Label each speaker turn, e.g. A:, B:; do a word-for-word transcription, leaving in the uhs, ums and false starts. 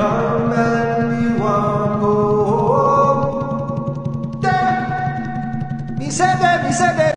A: come and me want go home. There, me say there, me say there.